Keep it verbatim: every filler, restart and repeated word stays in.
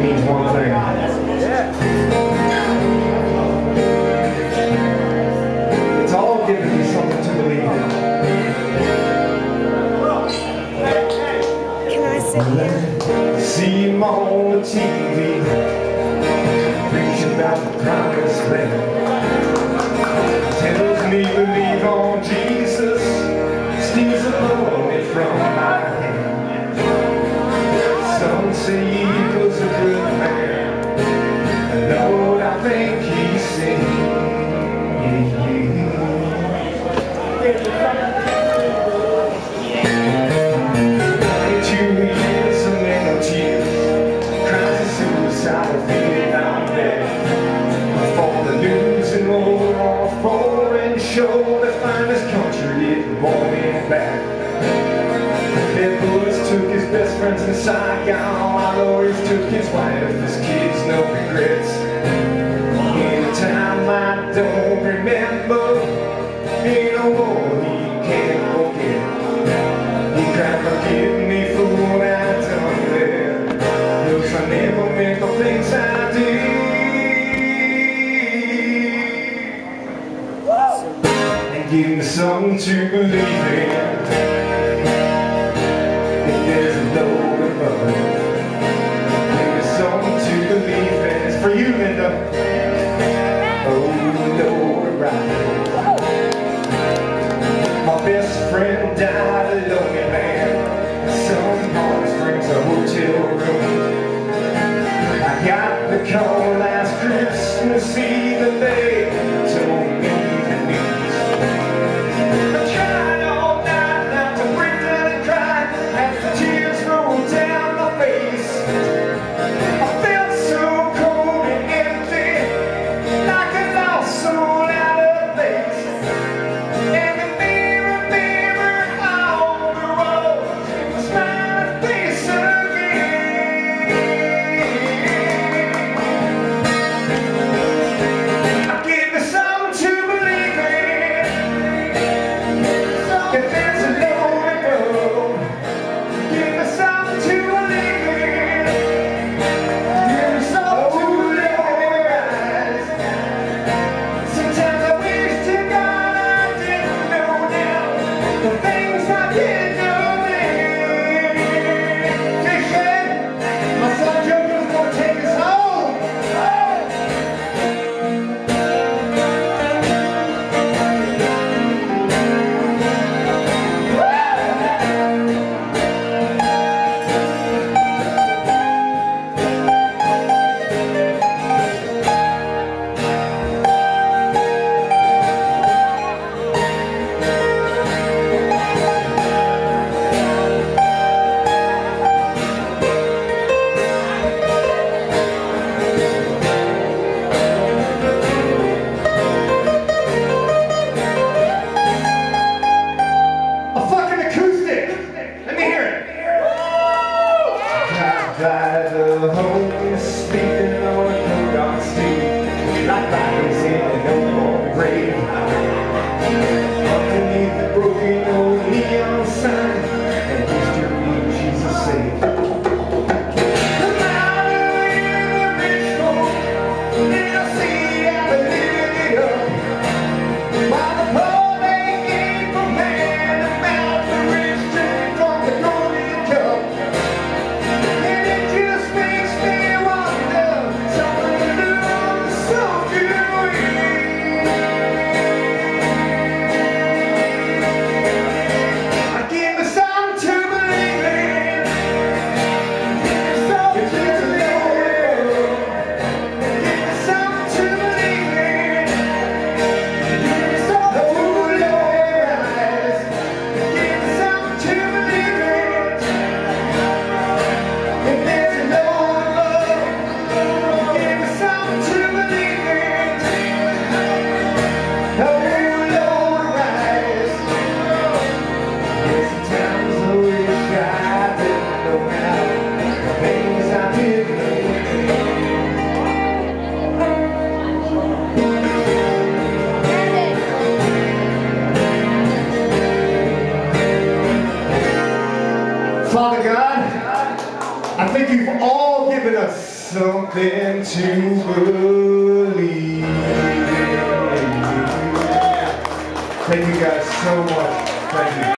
means one thing. It's all given me something to believe in. Can I sit here? See him on the T V, preaching about the promised land. Tells me believe on Jesus, steals the money from my hand. Some say he was a good man, Lord, I think he's singing. Ninety-two years of mental tears, cries of suicide, feeling I'm dead. For the news and more on foreign show, the finest country it won't be back. Their bullets took his best friends in Saigon, our lawyers took his wife, his kids, no regrets. In a time I don't remember, in a war he can't forget. He cried, forgive me for what I done there, 'cause I never meant the things I did. And give me something to believe in. There's a load above it. Give me something to believe in. It's for you, Linda. Oh, Lord, right. My best friend died a lonely man. Some Palm Springs, a hotel room. I got the call last Christmas Eve and they told me the news. I tried all night not to break down and cry as the tears rolled down my face. I felt so cold and empty, like a lost soul out of place. And the mirror, mirror on the wall, it was my face again. I give me something to believe in. If there's a lonely road, give me something to believe in. Give me something to believe in. Sometimes I wish to God I didn't know now the things I didn't know then. They said my son Joker's gonna take us home. A fucking acoustic. Let me hear it. Drive by the home, sleeping on a cold dark street, like bodies in an old grave. Underneath the broken old neon sign, and history Jesus saved. Come out of here, the rich folk, and I see how they living it up. While the poor they gain from hand to mouth, the rich drink from the golden cup. And it just makes me wonder, something to do so good. something to believe in. Thank you guys so much. Thank you.